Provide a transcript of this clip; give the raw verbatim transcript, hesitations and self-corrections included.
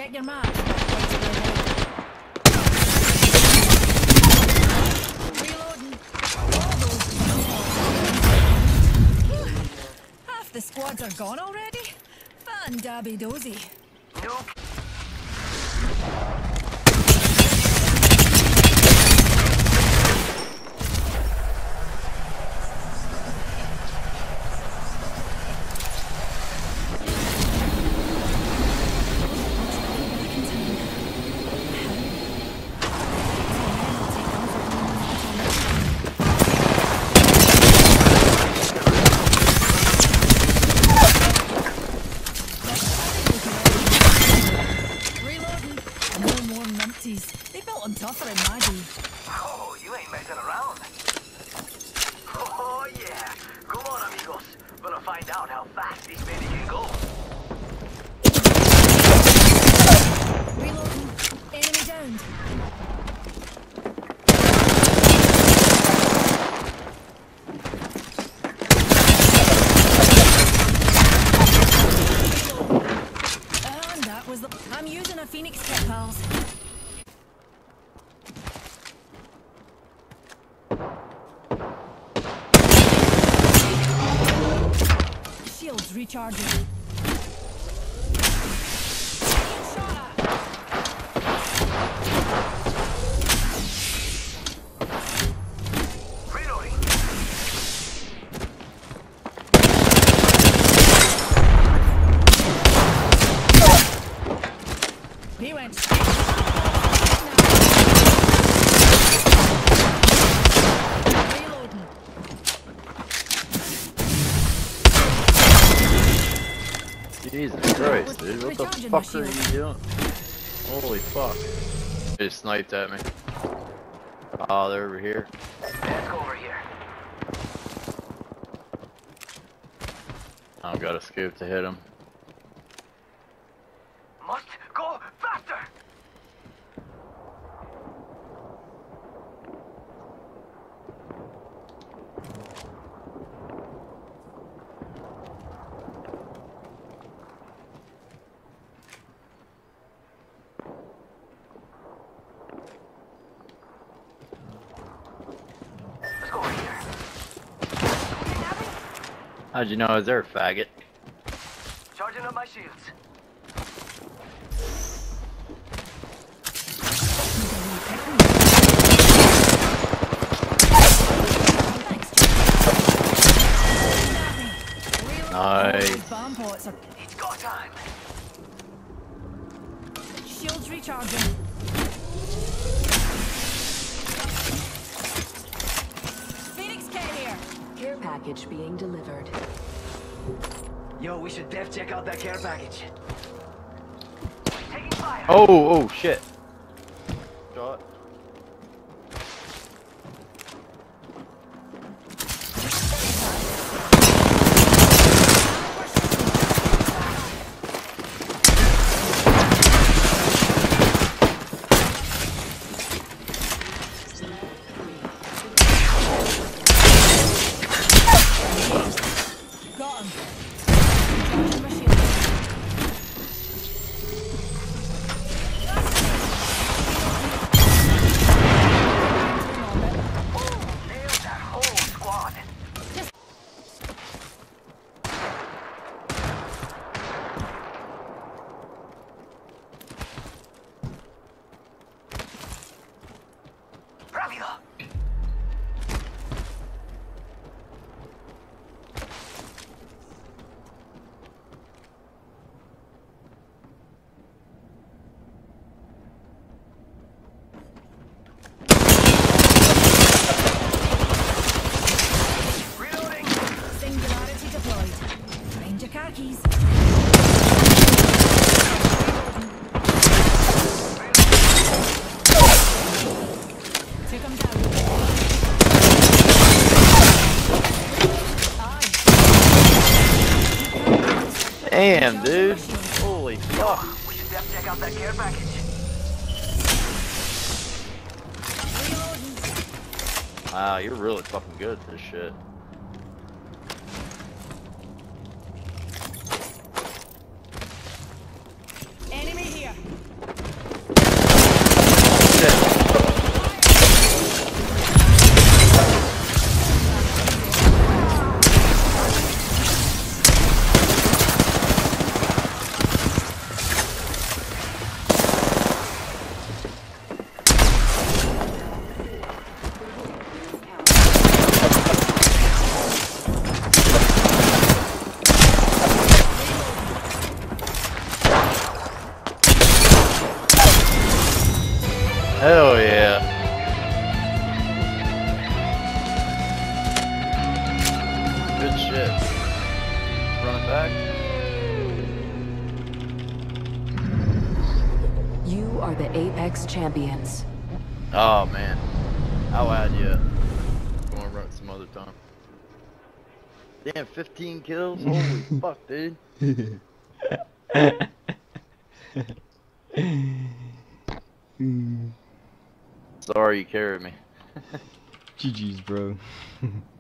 Check your map. Reloading. All those half the squads are gone already? Fun dabby dozy. Nope. They built them tougher in Maggie. Oh, you ain't messing around. Oh, yeah. Come on, amigos. Gonna find out how fast this baby can go. Reloading. Enemy downed. And that was the... I'm using a Phoenix kit, pals. Shields recharging. Reloading. He went. Reloading. Jesus Christ, dude, what the fuck are you doing? Holy fuck. They just sniped at me. Oh, they're over here. Let's go over here. I've got a scoop to hit him. Must go faster. Let's go over here. How'd you know I was there, faggot? Charging up my shields. Nice. Bomb pots are... It's go time. Shields recharging. Phoenix K here. Care package being delivered. Yo, we should def check out that care package. Taking fire. Oh, oh, shit. Shot. Got him. Charging my shield. Nailed that whole squad. Rápido. Reloading. Singularity deployed. Find your car keys. Took him down. Aye. Damn, dude. Holy fuck. We should def check out that care package. Reloading. Wow, you're really fucking good at this shit. Enemy here. Hell yeah. Good shit. Running back. You are the Apex champions. Oh man. I'll add you. Go and run some other time. Damn, fifteen kills? Holy fuck, dude. Sorry you carried me. G G's, bro.